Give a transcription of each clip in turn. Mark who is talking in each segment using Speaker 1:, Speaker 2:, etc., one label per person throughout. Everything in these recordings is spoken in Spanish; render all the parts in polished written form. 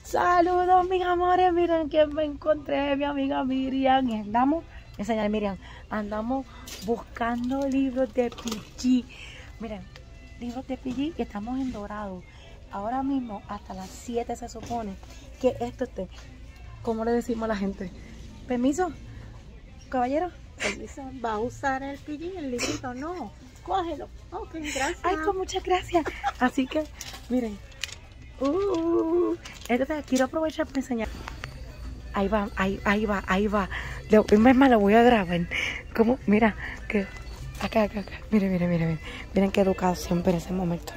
Speaker 1: Saludos mis amores, miren que me encontré, mi amiga Miriam, y andamos, enseñar Miriam, andamos buscando libros de PG. Miren, libros de PG que estamos en Dorado. Ahora mismo hasta las 7 se supone que esto esté. ¿Cómo le decimos a la gente? ¿Permiso? ¿Caballero?
Speaker 2: Permiso, ¿va a usar el PG, el librito? No, cógelo. Ok, gracias.
Speaker 1: Ay, pues muchas gracias. Así que, miren. Entonces quiero aprovechar para enseñar. Ahí va, ahí va. Es más, lo voy a grabar. Como, mira, que acá. Miren. Miren qué educado siempre en ese momento.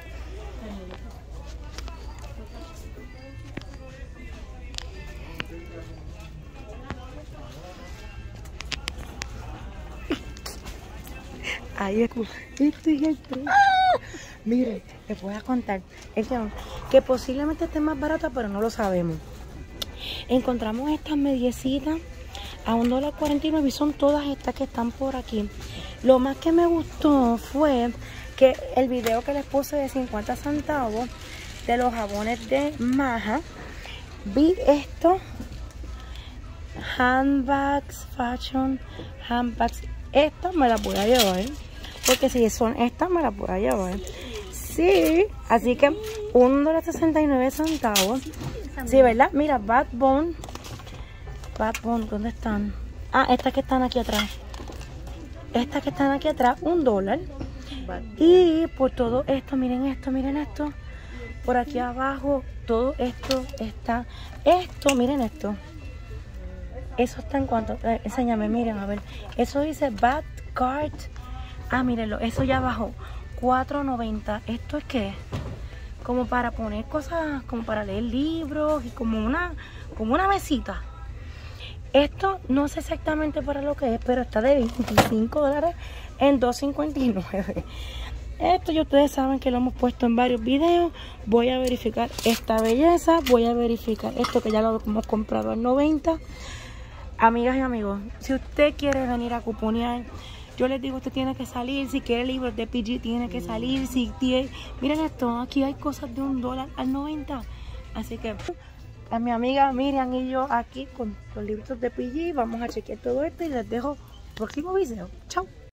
Speaker 1: Ahí es. Este es el tren. Miren, les voy a contar. Es que posiblemente esté más barata, pero no lo sabemos. Encontramos estas mediecitas a $1.49 y son todas estas que están por aquí. Lo más que me gustó fue que el video que les puse de 50 centavos de los jabones de Maja, vi esto, handbags, fashion, handbags. Estas me las voy a llevar, porque si son estas me las voy a llevar. Sí, así que $1.69. Sí, ¿verdad? Mira, Bad Bone, ¿dónde están? Ah, estas que están aquí atrás. Estas que están aquí atrás, $1. Y por todo esto, miren esto. Por aquí abajo, todo esto está. Miren esto. Eso está en cuanto. Enséñame, miren, a ver. Eso dice Bad Card. Ah, mírenlo, eso ya bajó. $4.90. ¿Esto es qué? Como para poner cosas, como para leer libros y como una mesita. Esto no sé exactamente para lo que es, pero está de $25 en $2.59. Esto ya ustedes saben que lo hemos puesto en varios videos. Voy a verificar esta belleza, voy a verificar esto que ya lo hemos comprado en 90. Amigas y amigos, si usted quiere venir a cuponear, yo les digo, usted tiene que salir. Si quiere libros de PG, tiene que salir. Miren esto, aquí hay cosas de $1.90. Así que a mi amiga Miriam y yo aquí con los libros de PG vamos a chequear todo esto y les dejo el próximo video. Chao.